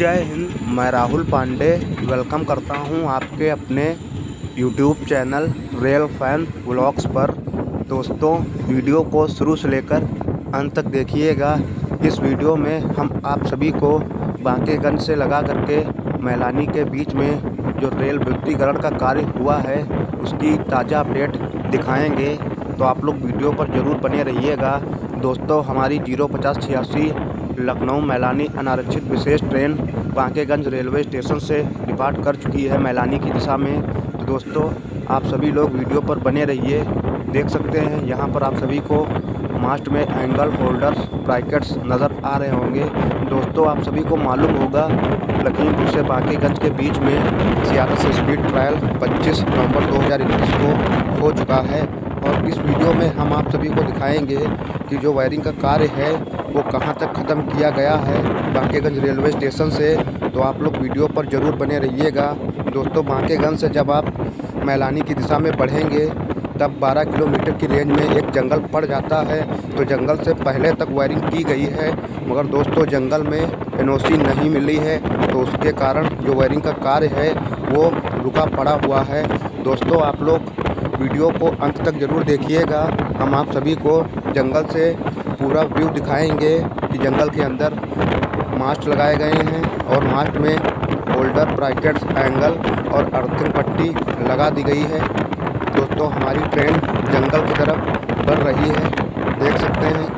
जय हिंद। मैं राहुल पांडे वेलकम करता हूं आपके अपने YouTube channel rail fan vlogs पर। दोस्तों, वीडियो को शुरू से लेकर अंत तक देखिएगा। इस वीडियो में हम आप सभी को बांकेगंज से लगा करके मैलानी के बीच में जो रेल विद्युतीकरण का कार्य हुआ है उसकी ताज़ा अपडेट दिखाएंगे, तो आप लोग वीडियो पर ज़रूर बने रहिएगा। दोस्तों, हमारी 05086 लखनऊ मैलानी अनारक्षित विशेष ट्रेन बांकेगंज रेलवे स्टेशन से डिपार्ट कर चुकी है मैलानी की दिशा में। तो दोस्तों, आप सभी लोग वीडियो पर बने रहिए। देख सकते हैं यहाँ पर आप सभी को मास्ट में एंगल होल्डर्स ब्रैकेट्स नज़र आ रहे होंगे। दोस्तों, आप सभी को मालूम होगा लखीमपुर से बांकेगंज के बीच में सियासत स्पीड ट्रायल 25 नवंबर 2021 को हो चुका है। और इस वीडियो में हम आप सभी को दिखाएंगे कि जो वायरिंग का कार्य है वो कहां तक ख़त्म किया गया है बांकेगंज रेलवे स्टेशन से। तो आप लोग वीडियो पर ज़रूर बने रहिएगा। दोस्तों, बांकेगंज से जब आप मैलानी की दिशा में बढ़ेंगे तब 12 किलोमीटर की रेंज में एक जंगल पड़ जाता है। तो जंगल से पहले तक वायरिंग की गई है, मगर दोस्तों जंगल में एनओसी नहीं मिली है, तो उसके कारण जो वायरिंग का कार्य है वो रुका पड़ा हुआ है। दोस्तों, आप लोग वीडियो को अंत तक ज़रूर देखिएगा। हम आप सभी को जंगल से पूरा व्यू दिखाएंगे कि जंगल के अंदर मास्ट लगाए गए हैं और मास्ट में होल्डर ब्रैकेट्स एंगल और अर्थिंग पट्टी लगा दी गई है। दोस्तों, हमारी ट्रेन जंगल की तरफ बढ़ रही है, देख सकते हैं।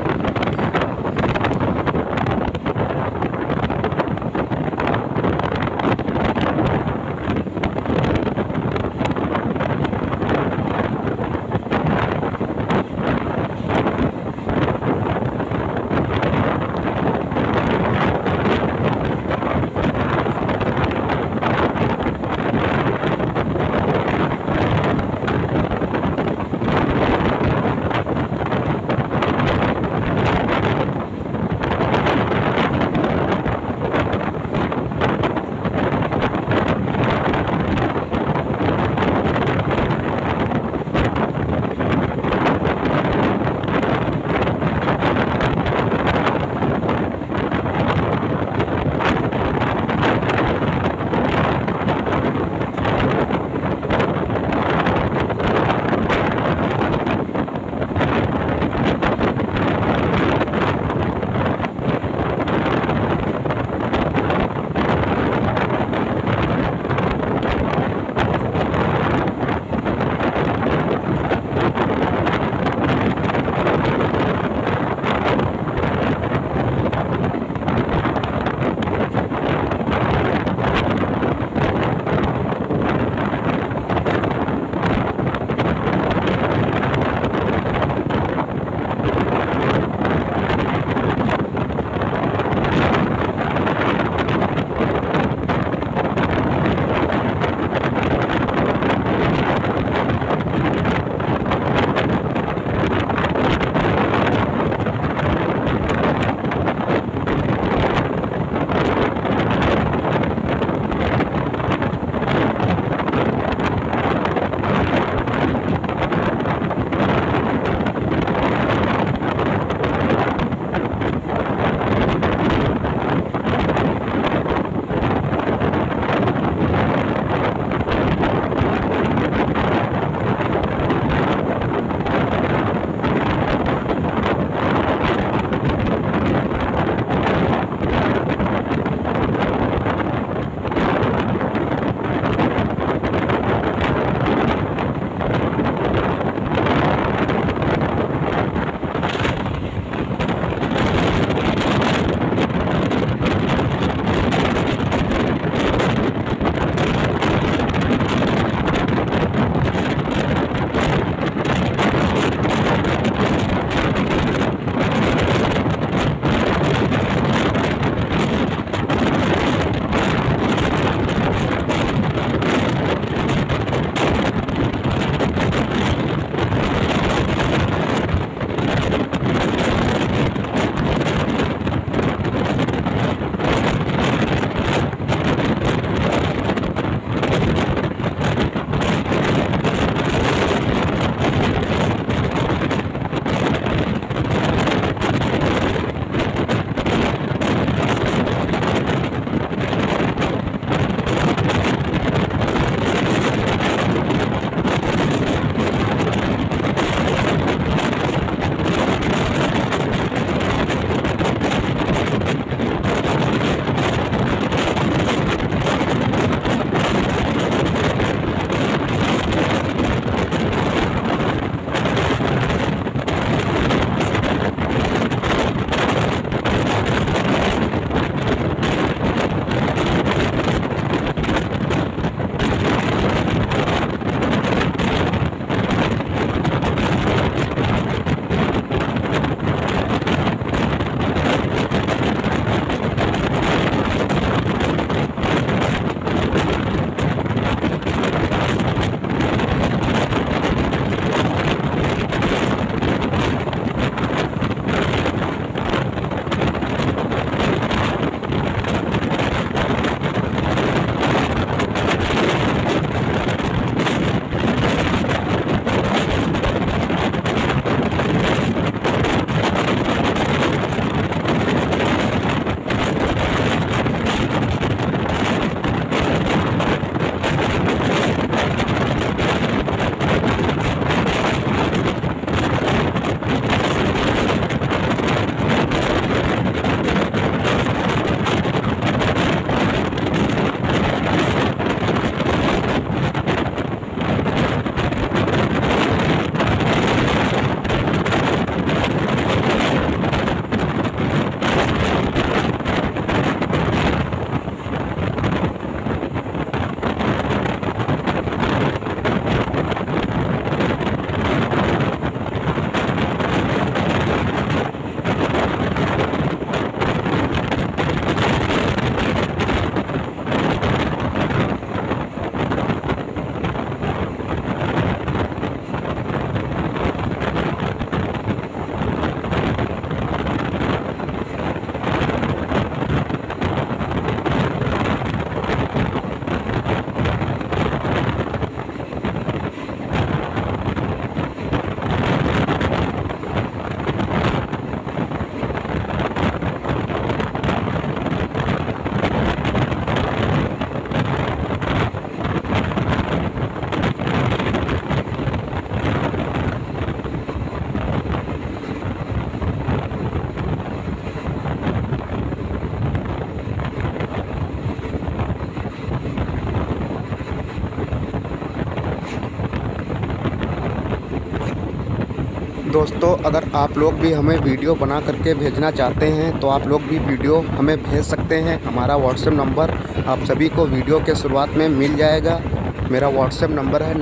दोस्तों अगर आप लोग भी हमें वीडियो बना करके भेजना चाहते हैं तो आप लोग भी वीडियो हमें भेज सकते हैं। हमारा व्हाट्सएप नंबर आप सभी को वीडियो के शुरुआत में मिल जाएगा। मेरा व्हाट्सएप नंबर है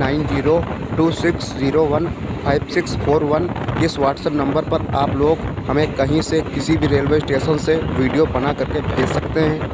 9026015641। इस व्हाट्सएप नंबर पर आप लोग हमें कहीं से किसी भी रेलवे स्टेशन से वीडियो बना करके भेज सकते हैं।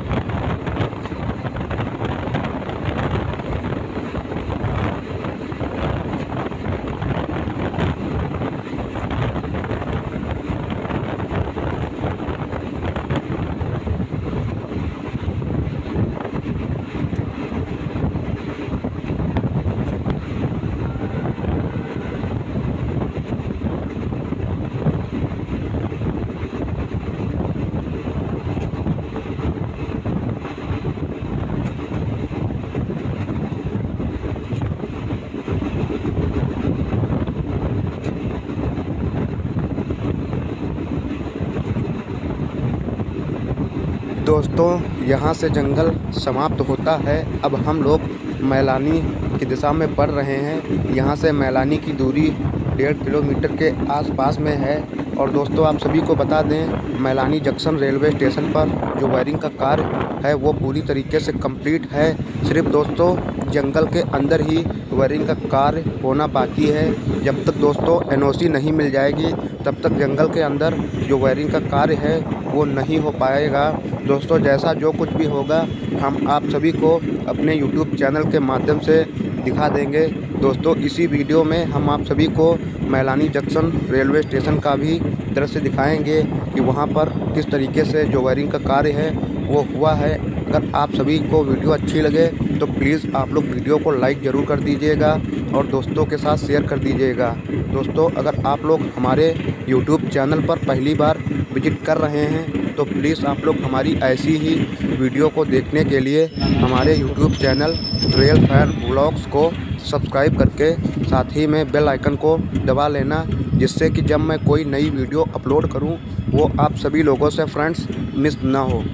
दोस्तों यहाँ से जंगल समाप्त होता है। अब हम लोग मैलानी की दिशा में बढ़ रहे हैं। यहाँ से मैलानी की दूरी 1.5 किलोमीटर के आसपास में है। और दोस्तों आप सभी को बता दें, मैलानी जंक्शन रेलवे स्टेशन पर जो वायरिंग का कार्य है वो पूरी तरीके से कंप्लीट है। सिर्फ दोस्तों जंगल के अंदर ही वायरिंग का कार्य होना बाकी है। जब तक दोस्तों एनओसी नहीं मिल जाएगी तब तक जंगल के अंदर जो वायरिंग का कार्य है वो नहीं हो पाएगा। दोस्तों जैसा जो कुछ भी होगा हम आप सभी को अपने YouTube चैनल के माध्यम से दिखा देंगे। दोस्तों इसी वीडियो में हम आप सभी को मैलानी जंक्शन रेलवे स्टेशन का भी दृश्य दिखाएंगे कि वहां पर किस तरीके से जो वायरिंग का कार्य है वो हुआ है। अगर आप सभी को वीडियो अच्छी लगे तो प्लीज़ आप लोग वीडियो को लाइक ज़रूर कर दीजिएगा और दोस्तों के साथ शेयर कर दीजिएगा। दोस्तों अगर आप लोग हमारे YouTube चैनल पर पहली बार विजिट कर रहे हैं तो प्लीज़ आप लोग हमारी ऐसी ही वीडियो को देखने के लिए हमारे YouTube channel real fan vlogs को सब्सक्राइब करके साथ ही में बेल आइकन को दबा लेना, जिससे कि जब मैं कोई नई वीडियो अपलोड करूं वो आप सभी लोगों से फ्रेंड्स मिस ना हो।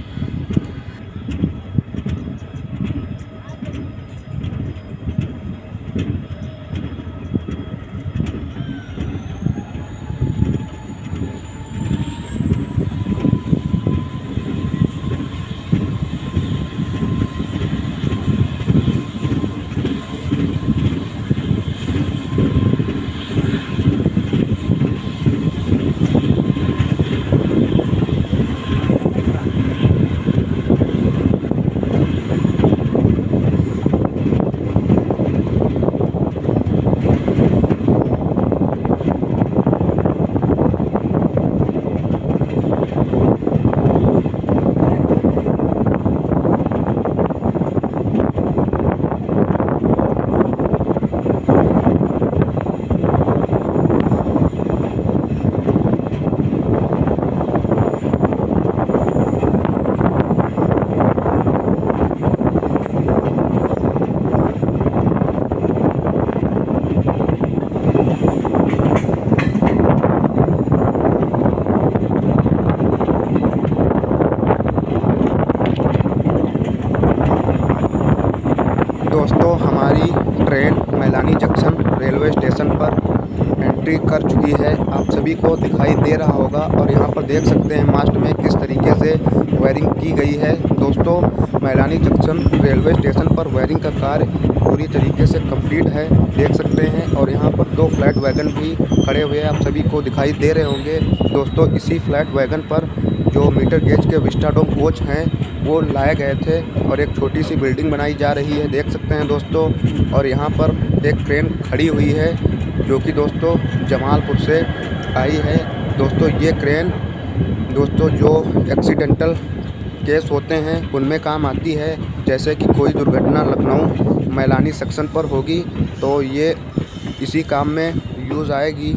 दोस्तों हमारी train Mailani junction railway station पर एंट्री कर चुकी है। आप सभी को दिखाई दे रहा होगा और यहाँ पर देख सकते हैं मास्ट में किस तरीके से वायरिंग की गई है। दोस्तों मैलानी जंक्शन रेलवे स्टेशन पर वायरिंग का कार्य पूरी तरीके से कंप्लीट है, देख सकते हैं। और यहाँ पर 2 फ्लैट वैगन भी खड़े हुए आप सभी को दिखाई दे रहे होंगे। दोस्तों इसी फ्लैट वैगन पर जो मीटर गेज के विस्टाडोम कोच हैं वो लाए गए थे और एक छोटी सी बिल्डिंग बनाई जा रही है, देख सकते हैं दोस्तों। और यहाँ पर एक ट्रेन खड़ी हुई है जो कि दोस्तों जमालपुर से आई है। दोस्तों ये ट्रेन दोस्तों जो एक्सीडेंटल केस होते हैं उनमें काम आती है। जैसे कि कोई दुर्घटना लखनऊ मैलानी सेक्शन पर होगी तो ये इसी काम में यूज़ आएगी।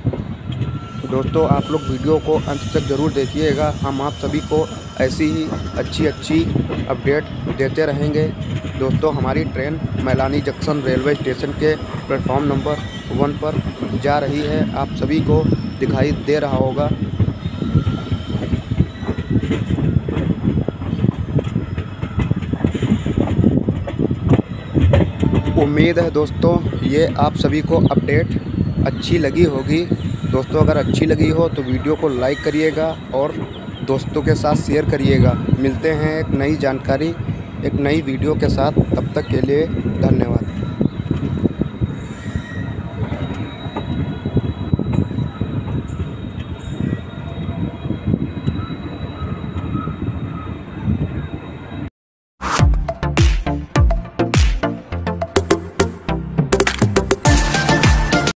दोस्तों आप लोग वीडियो को अंत तक ज़रूर देखिएगा। हम आप सभी को ऐसी ही अच्छी अपडेट देते रहेंगे। दोस्तों हमारी train Mailani junction railway station के प्लेटफॉर्म नंबर 1 पर जा रही है, आप सभी को दिखाई दे रहा होगा। उम्मीद है दोस्तों ये आप सभी को अपडेट अच्छी लगी होगी। दोस्तों अगर अच्छी लगी हो तो वीडियो को लाइक करिएगा और दोस्तों के साथ शेयर करिएगा। मिलते हैं एक नई जानकारी, एक नई वीडियो के साथ। तब तक के लिए धन्यवाद।